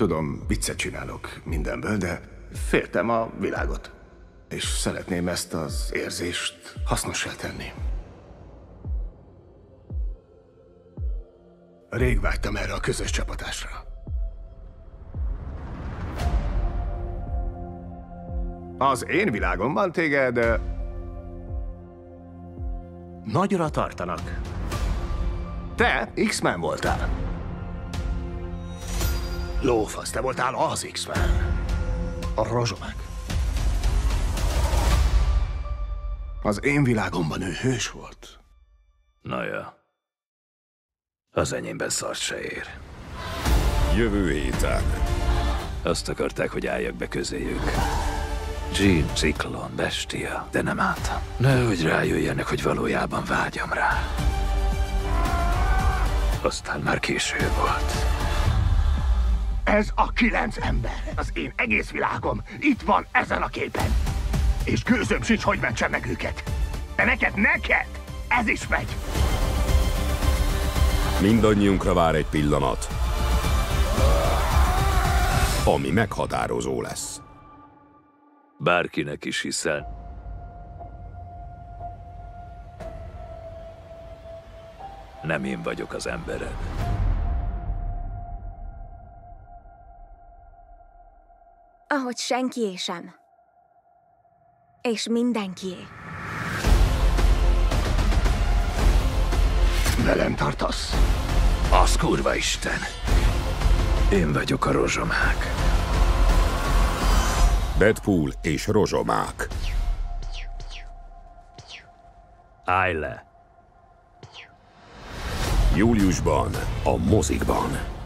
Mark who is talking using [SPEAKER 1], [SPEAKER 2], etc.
[SPEAKER 1] Tudom, viccet csinálok mindenből, de féltem a világot. És szeretném ezt az érzést hasznossá tenni. Rég vágytam erre a közös csapatásra. Az én világomban téged nagyra tartanak. Te X-Men voltál. Lófasz, te voltál az X-Men. A rozsomák. Az én világomban ő hős volt.
[SPEAKER 2] Na ja. Az enyémben szart se ér.
[SPEAKER 3] Jövő héten.
[SPEAKER 2] Azt akarták, hogy álljak be közéjük. Jean, ciklon, bestia, de nem álltam. Nehogy rájöjjenek, hogy valójában vágyam rá. Aztán már késő volt.
[SPEAKER 1] Ez a 9 ember, az én egész világom itt van ezen a képen. És gőzöm sincs, hogy mentsem meg őket. De neked, ez is megy.
[SPEAKER 3] Mindannyiunkra vár egy pillanat, ami meghatározó lesz.
[SPEAKER 2] Bárkinek is hiszel. Nem én vagyok az embered.
[SPEAKER 4] Ahogy senkié sem. És mindenkié.
[SPEAKER 1] Velem tartasz?
[SPEAKER 2] Az kurva Isten. Én vagyok a rozsomák.
[SPEAKER 3] Deadpool és rozsomák.
[SPEAKER 2] Állj le!
[SPEAKER 3] Júliusban a mozikban.